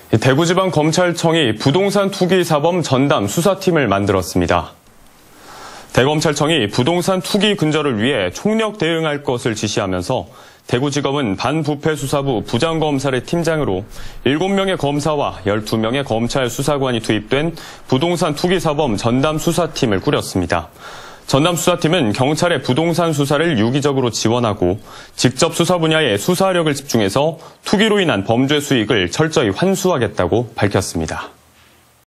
대구지방검찰청이 부동산 투기 사범 전담 수사팀을 만들었습니다. 대검찰청이 부동산 투기 근절을 위해 총력 대응할 것을 지시하면서 대구지검은 반부패수사부 부장검사의 팀장으로 7명의 검사와 12명의 검찰 수사관이 투입된 부동산 투기 사범 전담 수사팀을 꾸렸습니다. 전담 수사팀은 경찰의 부동산 수사를 유기적으로 지원하고 직접 수사 분야에 수사력을 집중해서 투기로 인한 범죄 수익을 철저히 환수하겠다고 밝혔습니다.